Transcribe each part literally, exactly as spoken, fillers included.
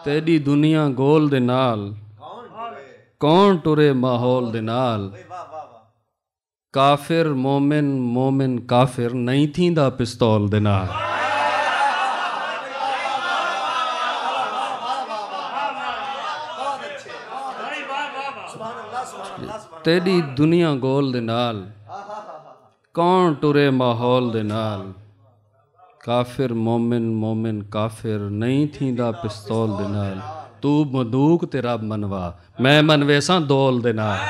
तेरी दुनिया गोल दे नाल कौन टुरे माहौल दे नाल काफिर मोमिन मोमिन काफिर नहीं थींदा पिस्तौल दे नाल तेरी दुनिया गोल दे नाल कौन टुरे माहौल दे नाल काफिर मोमिन मोमिन काफिर नहीं थींदा पिस्तौल दे नाल तू बंदूक ते रब मनवा मैं मनवेसा दौल दे नाल।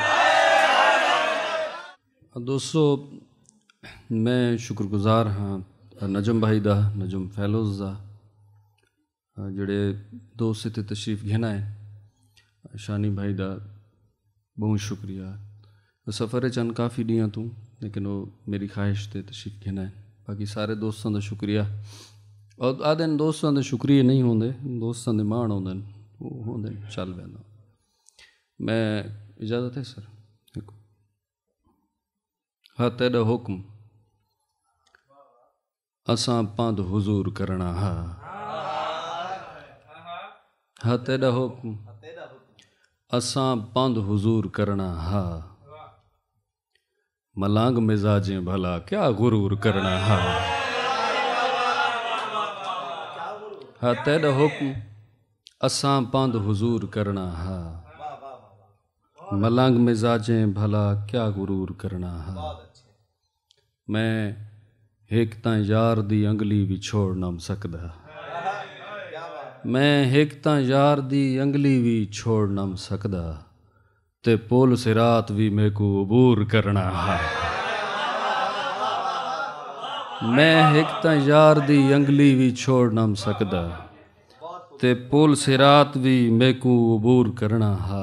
दोस्तों मैं शुक्रगुजार हाँ नजम भाई दा नजम फैलोज़ दा जिहड़े दोस्त इत्थे तशरीफ घेना है शानी भाई दा बहुत शुक्रिया सफ़र चंद काफ़ी ॾींहं तू लेकिन वो मेरी ख्वाहिश ते तशरीफ घेना है बाकी सारे दोस्तों का शुक्रिया और आदे दोस्तों के शुक्रिया नहीं होंगे दोस्तों के मान होंगे वो होंगे चल पैदा मैं इजाज़त है सर हा तेरा हुक्म असां पंध हुजूर करना हा हा तेरा हुक्म असां पंध हुजूर करना हा मलांग मिजाजें भला क्या गुरूर करना हा हा तेरा हुक्म असां पंध हुजूर करना हा मलांग मिजाजें भला क्या गुरूर करना हा मैं एक तां यार दी अंगली भी छोड़ ना सकदा मैं एक तां यार दी अंगली भी छोड़ ना सकदा ते पुल सिरात भी मेरे को अबूर करना है मैं एक तां यार दी अंगली भी छोड़ ना सकदा ते पुल सिरात भी मेरे को अबूर करना है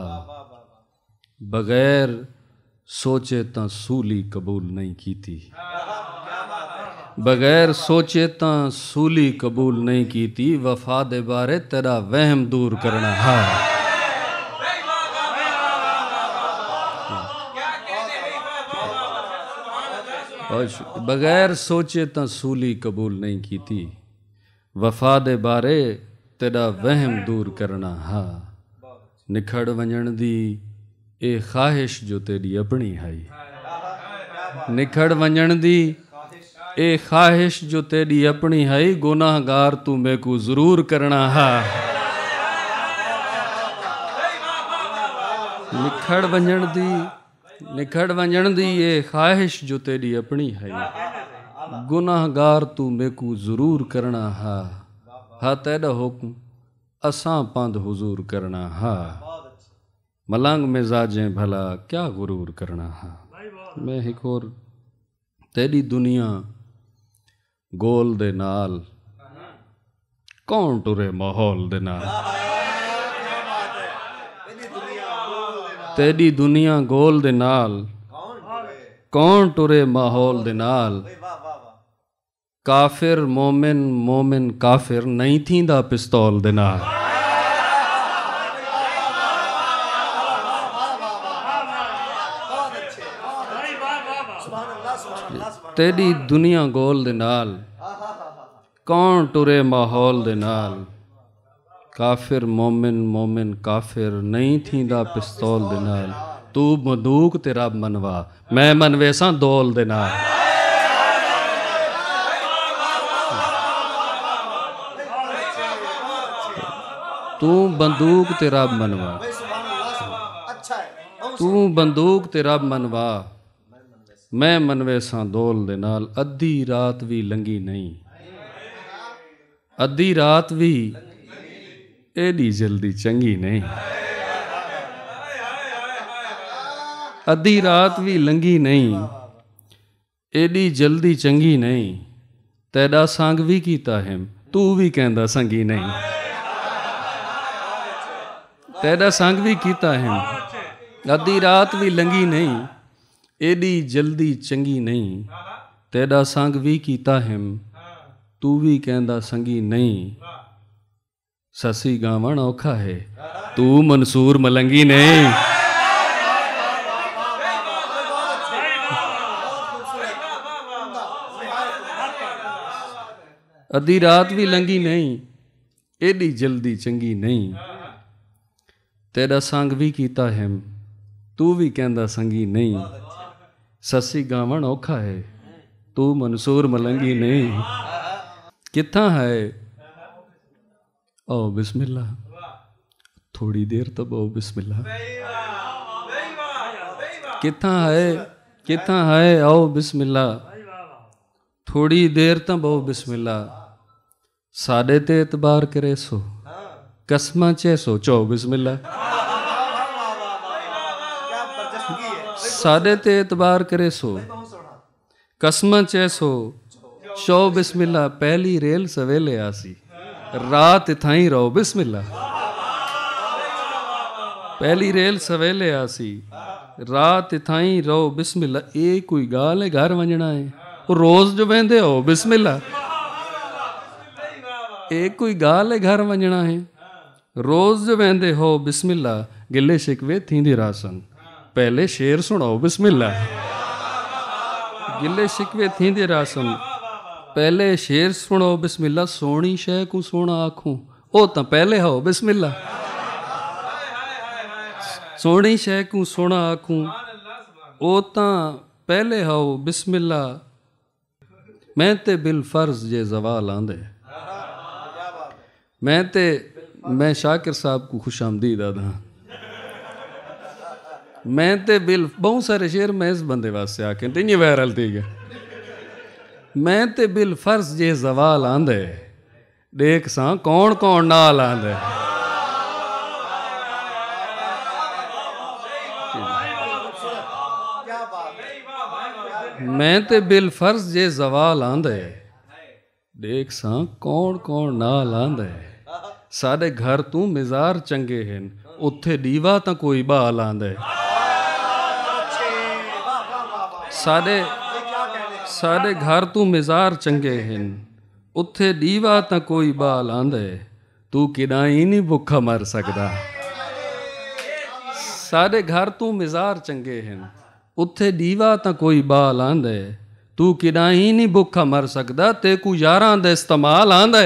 बगैर सोचे तां सूली कबूल नहीं कीती बगैर सोचे तां सूली कबूल नहीं कीती वफा दे बारे तेरा वहम दूर करना है बगैर सोचे तां सूली कबूल नहीं कीती वफा दे बारे तेरा वहम दूर करना हा निखड़ वंजण दी ए ख्वाहिश जो तेरी अपनी है निखड़ वंजण दी ए ख्वाहिश जो तेरी अपनी है गुनाहगार तू मेरे को जरूर करना हा निखड़ वंजण दी निखड़ वंजण दी ये ख्वाहिश जो तेरी अपनी है गुनाहगार तू मेरे को जरूर करना हा हा तेरा हुक्म असां पंध हुजूर करना हा मलांग मिजाजें भला क्या गुरूर करना हा मैं एक और तेरी दुनिया गोल दे नाल कौन टुरे माहौल दे नाल तेरी दुनिया गोल दे नाल कौन टुरे माहौल दे नाल काफिर मोमिन मोमिन काफिर नहीं थींदा पिस्तौल दे नाल तेरी दुनिया गोल दे नाल कौन टुरे माहौल दे नाल काफिर मोमिन मोमिन काफिर नहीं थींदा पिस्तौल दे नाल तू बंदूक ते रब मनवा मैं मनवेसा दौल दे नाल तू बंदूक ते रब मनवा तू बंदूक ते रब मनवा मैं मनवेसा दौल दे नाल अद्धी रात भी लंघी नहीं अद्धी रात भी एडी जल्दी चंगी नहीं अद्धी रात भी लंघी नहीं एडी जल्दी चंगी नहीं तेरा संग भी कीता है तू भी कहंदा संगी नहीं तेरा संग भी कीता है अद्धी रात भी लंघी नहीं एडी जल्दी चंगी नहीं तेरा संग भी कीता है तू भी कहंदा संगी नहीं ससी गावण औखा है तू मंसूर मलंगी नहीं अद्धी रात भी लंघी नहीं एडी जल्दी चंगी नहीं। तेरा संग भी कीता है तू भी कहंदा संगी नहीं। ससी गावण औखा है तू मंसूर मलंगी नहीं। कित्था है ओ बिस्मिल्लाह, थोड़ी देर तब ओ बिस्मिल्लाह। कित्था है कित्था है आओ बिस्मिल्लाह, थोड़ी देर तब ओ बिस्मिल्लाह। साडे ते इतबार करे सो कसमा चे सो चो बिस्मिल्लाह। साडे ते इतबार करे सो कसमा चे सो चो बिस्मिल्लाह। पहली रेल सवेले आसी रात इथाई रहो बिस्मिल्लाह। पहली रेल सवेले आसी रात इथाई रहो बिस्मिल्लाह। ये कोई गाल है घर वंजना है रोज जो वेंदे हो बिस्मिल्लाह। ये कोई गाल है घर वंजना है रोज जो वेंदे हो बिस्मिल्लाह। गिले शिकवे थींदी रासन पहले शेर सुनाओ बिस्मिल्लाह। गिले शिकवे थींदे रासन पहले शेर सुनो बिस्मिल्लाह। सोनी शह को सोना आखूं ओ तो पहले हो बिस्मिल्लाह। सोनी शह को सोना आखूं ओ तो पहले हो बिस्मिल्लाह। मैं ते बिल फर्ज जे जवाल आंदे। मैं ते मैं शाकिर साहब को खुश आमदीद आदा। मैं ते बिल बहुत सारे शेर मैं इस बंदे वास्ते आके नहीं वायरल थी गया। मैं ते बिल फर्ज जे जवाल आंदे देख सा कौन कौन नाल आंदे। मैं ते बिल फर्ज जे जवाल आंदे देख सा कौन कौन नाल आंदे। साडे घर तू मिजार चंगे हैं उत्थे दीवा तो कोई बाल आंदे। साडे साडे घर तू मिजार चंगे हैं उत्थे दीवा तो कोई बाल आंदे। तू किडाई नहीं भुखा मर सकदा। साडे घर तू मिजार चंगे हैं उत्थे दीवा तो कोई बाल आंदे। तू किडाई नहीं भुखा मर सकदा ते को यारां दे इस्तेमाल आंदे।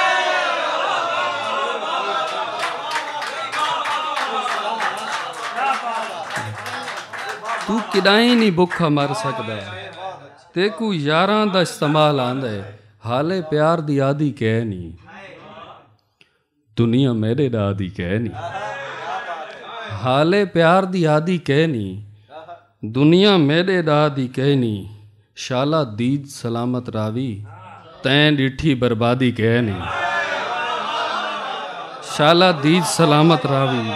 तू किडाई नहीं भुखा मर सकदा ते को यारां दा इस्तेमाल आंदा है। हाले प्यार दी आदि कह नहीं दुनिया मेरे दा आदि कह नहीं। हाले प्यार दी आदि कह नहीं दुनिया मेरे दा आदि कह नहीं। शाला दीद सलामत रावी तैं डिठी बर्बादी कह नहीं। शाला दीद सलामत रावी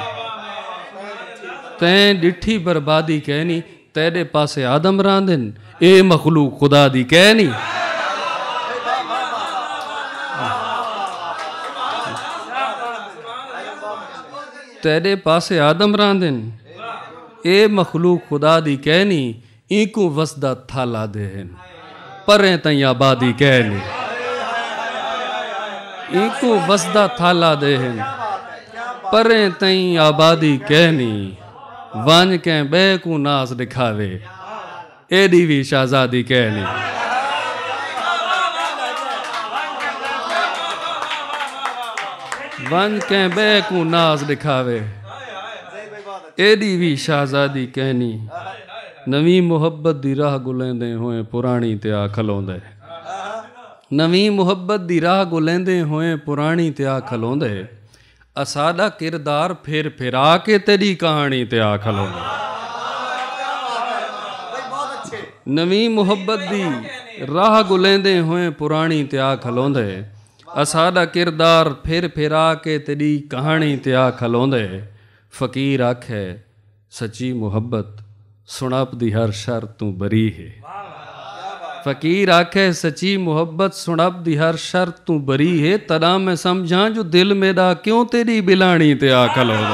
तैं डिठी बर्बादी कहनी। तेरे पासे आदम रांदिन ए मखलूक खुदा दी कहनी। तेरे पासे आदम रांदिन ए मखलूक खुदा दी कहनी। इको वसदा थाला देन परें तई आबादी कहनी। इको वसदा थाला देन परें तई आबादी कहनी। वन के बे को नाज दिखावे एडी भी शहजादी कहनी। वन के बे को नाज दिखावे एडी भी शहजादी कहनी। नवी मुहब्बत दी राह गुलेंदे होए पुरानी ते आ खलोंदे। नवी मुहब्बत दी राह गुलेंदे होए पुरानी ते आ खलोंदे। असादा किरदार फिर फिरा के तेरी कहानी ते आ खलोंदे। नवी मुहब्बत दी राह गुलेंदे होए पुरानी ते आ खलोंदे। असादा किरदार फिर फिरा के तेरी कहानी ते आ खलोंदे। फकीर आखे सच्ची मुहब्बत सुनप दी हर शर्त तू बरी है। फकीर आखे सच्ची मुहब्बत सुनब दी हर शर्त तू बरी है। तदा मैं समझा जो दिल मेरा क्यों तेरी बिलानी ते आ खलोंदा।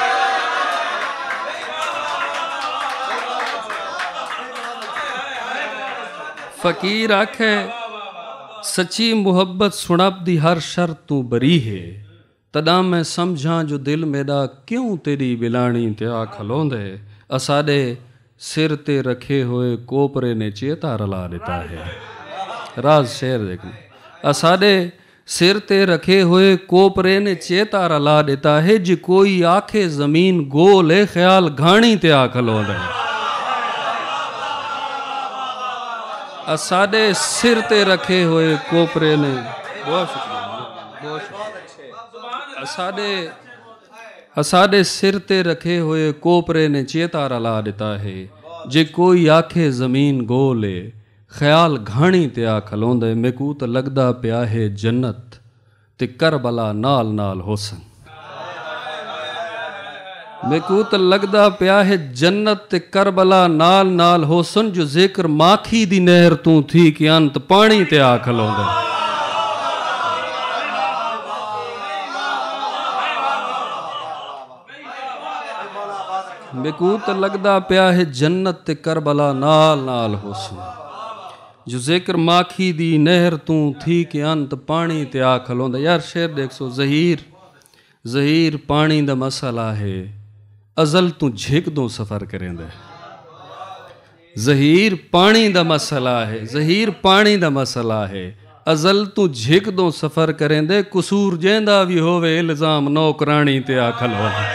फकीर आखे सच्ची मुहब्बत सुनब दी हर शर्त तू बरी है। तदा मैं समझा जो दिल मेरा क्यों तेरी बिलानी ते आ खलोंदे। असाडे सिर ते रखे हुए कोपरे ने चेता रला देता है। राज शेर देखना। असाडे सिर ते रखे हुए कोपरे ने चेता रला देता है। जे कोई आखे जमीन गोल है ख्याल घाणी ते आ खलोंदा है। साडे सिर ते रखे हुए कोपरे ने बहुत शुक्रिया बहुत शुक्रिया साडे साडे सिर ते रखे हुए कोपरे ने चेता रला देता है। जे कोई आखे जमीन गोल है ख्याल घाणी ते आ खलोंदे। मैकू तो लगदा पिया है जन्नत ते करबला नाल नाल होसन। मैकू तो लगदा पिया है जन्नत ते करबला नाल नाल होसन। जो जिक्र माखी दी नहर तू थी कि अंत पानी ते आ खलोंदे। मैकू तो लगदा पिया है जन्नत ते करबला नाल नाल होसन। जो जिक्र माखी दी नहर तू थी कि अंत पानी ते आ खलोंदा। यार शेर देख सो जहीर जहीर पानी दा मसला है अजल तू झिक दो सफ़र करेंदे। जहीर पानी दा मसला है जहीर पानी दा मसला है अजल तू झिक दो सफ़र करेंदे। कसूर जेंदा भी होवे इल्जाम नौकरानी ते आ खलोंदा।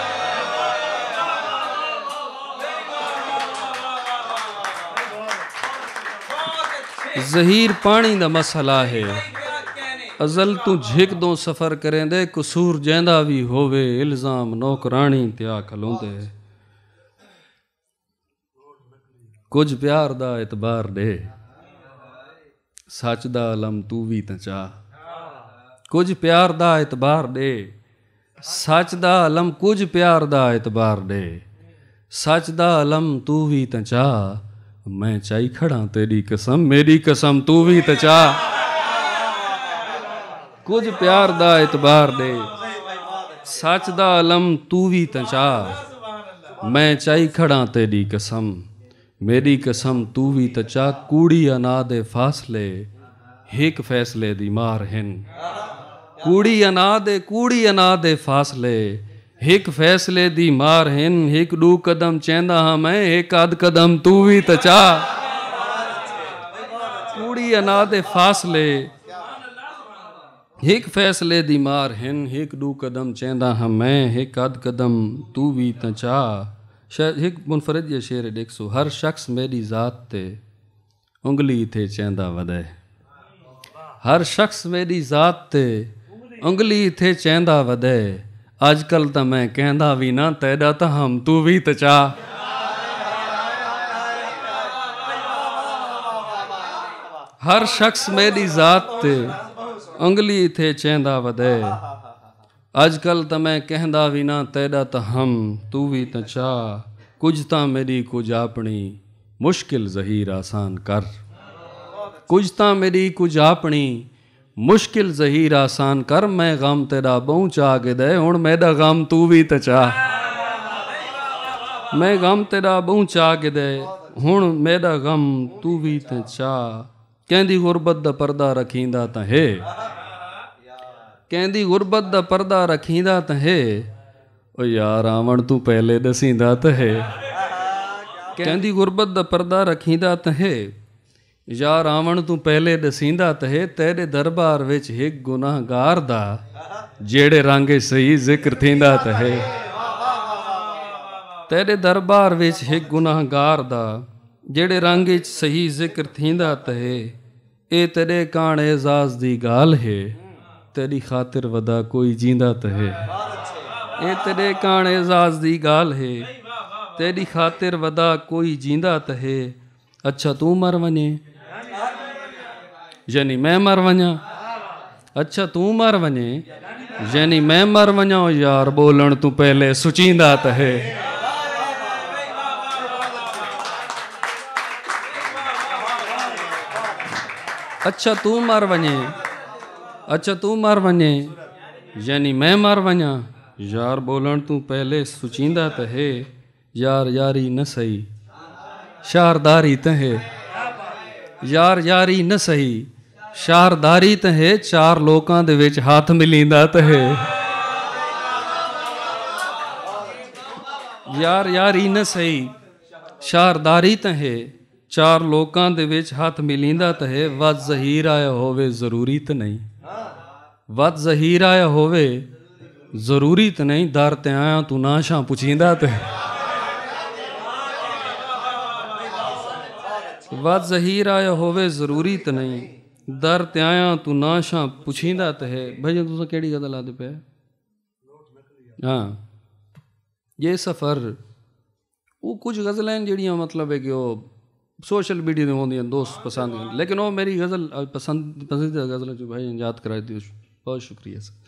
जहीर पानी दा मसला है अजल तू झिक दो सफ़र करेंदे। कसूर जेंदा भी होवे इल्जाम नौकरानी ते आ खलोंदे। कुछ प्यार दा एतबार दे सच दा अलम तू भी तां चा। कुछ प्यार दा एतबार दे सच दा अलम कुछ प्यार दा एतबार दे सच दा अलम तू भी तां चा। मैं चाई खड़ा तेरी कसम मेरी कसम तू भी तो चा। कुछ प्यार दा एतबार दे सच दा अलम तू भी तो चा। मैं चाई खड़ा तेरी कसम मेरी कसम तू भी तो चा। कूड़ी अना दे फासले हिक फैसले दी मार हिन। कूड़ी अना दे कूड़ी अना दे फासले हिक फैसले दी मार हिन। हिक दू कदम चेंदा हाँ मैं एक अध कदम तू भी तो चा। कूड़ी अना दे फासले हिक फैसले दी मार हिन। हिक दू कदम चेंदा हाँ मैं एक अध कदम तू भी तो चा। हिक मुनफरद ये शेर देख सो हर शख्स मेरी ज़ात ते उंगली थे चेंदा वदे। हर शख्स मेरी ज़ात ते उंगली थे चेंदा वदे। अजकल तो मैं कहंदा भी ना तेरा तो हम तू भी तो चा। हर शख्स मेरी ज़ात ते उंगली थे चेंदा वदे। अजकल तो मैं कहंदा भी ना तेरा तो हम तू भी तो चा। कुछ ता मेरी कुछ अपनी मुश्किल ज़हीर आसान कर। कुछ ता मेरी कुछ अपनी मुश्किल ज़हीर आसान कर। मैं गम तेरा बहु चा के दे हुण मेरा गम तू भी तो चा। मैं गम तेरा बहु चा के दे हुण मेरा गम तू भी तो चा। कहंदी गुरबत दा पर्दा रखींदा तां है कहंदी गुरबत दा पर्दा रखींदा तां है। ओ यार आवण तू पहले दसींदा तां है। कहंदी गुरबत दा पर्दा रखींदा तां है। यार आवण तू पहले दसींदा तहे। तेरे दरबार विच हिक गुनाहगार दा जेड़े रंगे सही जिक्र थींदा तहे। तेरे दरबार विच हिक गुनाहगार दा जेड़े रंगे सही जिक्र थींदा तहे। ए तेरे काण एजाज दी गाल है तेरी खातिर वदा कोई जींदा तहे। ए तेरे काण एजाज दी गाल है तेरी खातिर वदा कोई जींदा तहे। अच्छा तू मर वञे यानी मैं मर वञा। अच्छा तू मर वञे यानी मैं मर वञा। यार बोलण तू पहले सुचींदा तहे। अच्छा तू मर वञे अच्छा तू मर वञे यानी मैं मर वञा। यार बोलण तू पहले सुचींदा तहे। यार यारी न सही शारदारी तहे। यार यारी न सही शारदारी तहे। चार लोकां दे विच हाथ मिलींदा तहे। यार यारी न सही शारदारी तहे। चार लोकां दे विच हाथ मिलींदा तहे। वज ज़हीर आया होवे ज़रूरी तो नहीं। वत जहीर आया होवे जरूरी तो नहीं, दर ते आया तू नाशा पुछींदा ते। वत जहीर आया होवे जरूरी तो नहीं, दर ते आया तू नाशा पुछींदा ते है। भाई तुस केड़ी गल आदे पे? हाँ, ये सफ़र वो कुछ गज़लें जड़ियाँ मतलब है कि वो सोशल मीडिया में होंगी दोस्त पसंद, लेकिन वो मेरी गज़ल पसंद पसंदीदा गज़ल जो भाई याद कराई थी, बहुत शुक्रिया सर।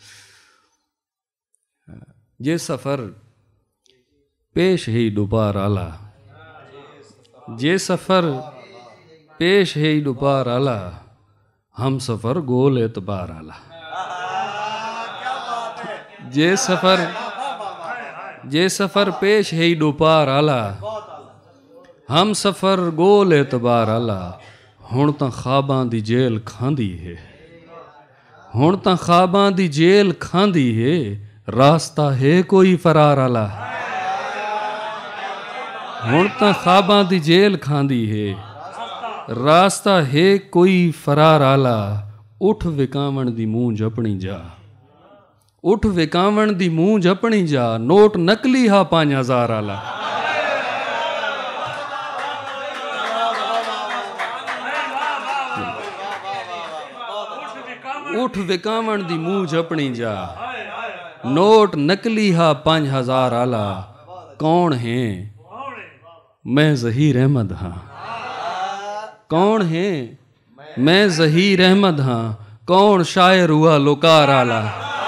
ये सफ़र पेश ही दोबार आला, ये सफ़र पेश है दोबार आला, हम सफ़र गोल एतबार आला। ये सफ़र ये सफ़र पेश है दोपार आला, हम सफ़र गोल एतबार आला। हुण तां ख्वाबां दी जेल खांदी है, हुण तां ख्वाबां दी जेल खांदी है, रास्ता है कोई फरार आला। हुण तां ख्वाबां दी जेल खांदी है, रास्ता है कोई फरार आला। उठ विकावण दी मूंज अपनी जा, उठ विकावण दी मूंज अपनी जा, नोट नकली हा पांच हजार आला। उठ विकावण दी मूंज अपनी जा, नोट नकली हा पांच हजार आला। कौन है? मैं ज़हीर अहमद हाँ। कौन है? मैं ज़हीर अहमद हाँ। कौन शायर हुआ लोकार आला?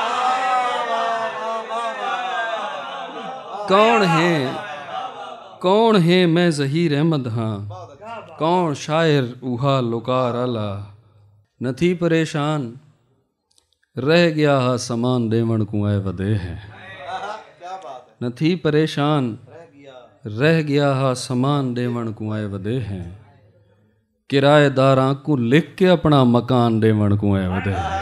कौन है? कौन है? मैं ज़हीर अहमद हाँ। कौन शायर हुआ लोकार आला। न थी परेशान रह गया हा समान देवण को ऐ वदे है। न थी परेशान रह गया हा समान देवण को ऐ वदे है। किराएदारां को लिख के अपना मकान देवण को ऐ वदे है।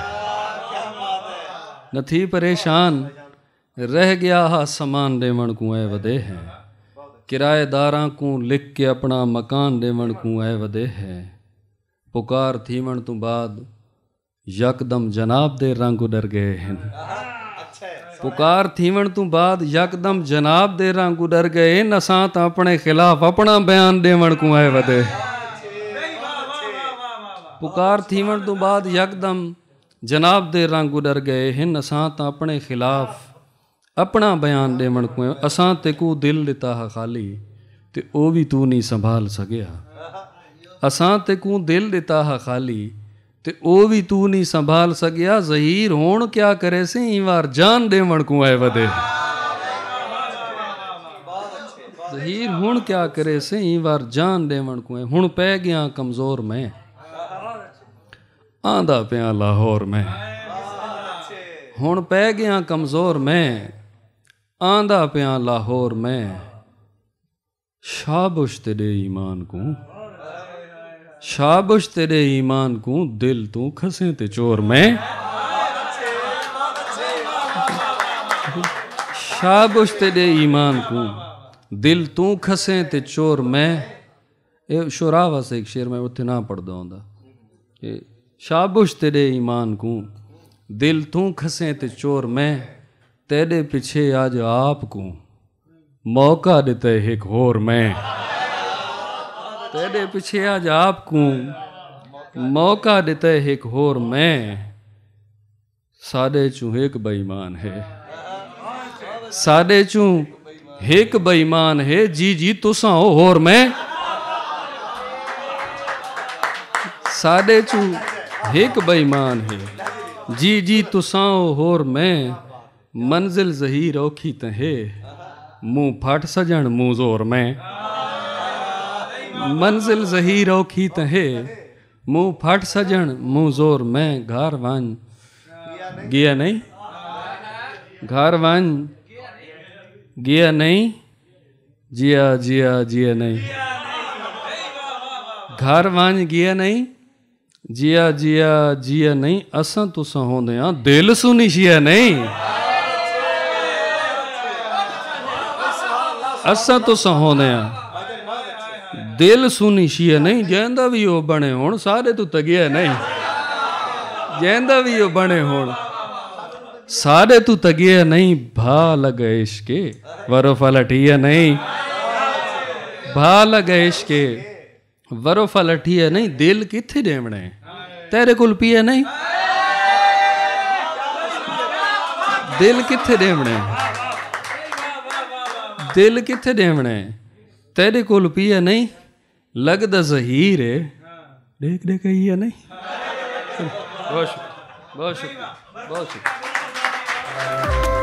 न थी परेशान रह गया हा समान देवण को ऐ वदे है। किराएदारां को लिख के अपना मकान देवण को ऐ वदे है। पुकार थीवण तो बाद यकदम जनाब दे रंग उडर गए हैं। पुकार थीवण तो बाद यकदम जनाब दे रंग उडर गए। नसां तां अपने खिलाफ अपना बयान देवण को ऐ वदे। पुकार थीवण तो बाद यकदम जनाब दे रंग उडर गए हैं। नसां तां अपने खिलाफ अपना बयान देवण को ऐ। असां ते को दिल दिता हा खाली ते ओ भी तू नहीं संभाल सकिया। असां ते को दिल दिता हा खाली ते ओ भी तू नहीं संभाल सकिया। ज़हीर होण क्या करे से ई वार जान देवण को ऐ वदे। ज़हीर होण क्या करे से ई वार जान देवण को ऐ। हुण पै गया कमज़ोर मैं आंदा पिया लाहौर में। हुण पै गया कमज़ोर मैं आंदा पिया लाहौर में। शाबुश तेरे ईमान को शाबुश तेरे ईमान को दिल तू खसे ते चोर में। शाबुश तेरे ईमान को दिल तू खसे ते चोर में। ये शुरा वास्ते एक शेर में उत्थे ना पढ़दा हुंदा। शाबुश तेरे ईमान को दिल तू खसे ते चोर में। तेरे पीछे आज आप को मौका देते एक होर में। तेरे पीछे आज आपको मौका देते एक होर में। साडे चू एक बेईमान है, साडे चू एक बेईमान है। जी जी तुसां हो होर में। साडे चू एक बेईमान है, जी जी तुसां हो होर में। मंजिल ज़हीर औखी तहे मुंह फट सजन मुंह जोर में। मंजिल ज़हीर औखी तहे मुंह फट सजन मुंह जोर में। घर वन गया नहीं, घर वन गया नहीं, जिया जिया जिया नहीं। घर वन गया नहीं, जिया जिया जिया नहीं। असां तुसां होंदे आ दिल सुनी शिया नहीं। असां तुसां होंदे आ दिल सुनी शिया नहीं। जैंदा भी वो बने होण सारे तू तगिया नहीं। जैंदा भी वो बने होण सारे तू तगिए नहीं भा लगे इश्के वरो फलटिए नहीं भा लगे इश्के वरो फलटिए नहीं दिल किथे देवने तेरे कोल पिए नहीं दिल किथे देवने दिल किथे देवने तेरे कोल पिए नहीं लगदा ज़हीर है देख देख ये नहीं। बहुत शुक्रिया बहुत शुक्रिया बहुत शुक्रिया।